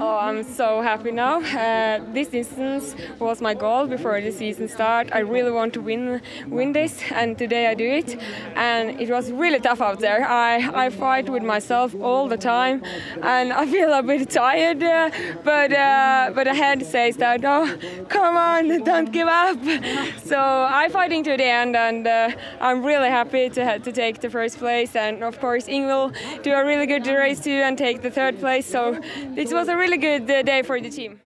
Oh, I'm so happy now. This distance was my goal before the season start. I really want to win this, and today I do it. And it was really tough out there. I fight with myself all the time, and I feel a bit tired. But the head says that, "Oh, come on, don't give up." So I'm fighting to the end, and I'm really happy to take the first place. And of course, Ing will do a really good race too and take the third place. So it was a really good day for the team.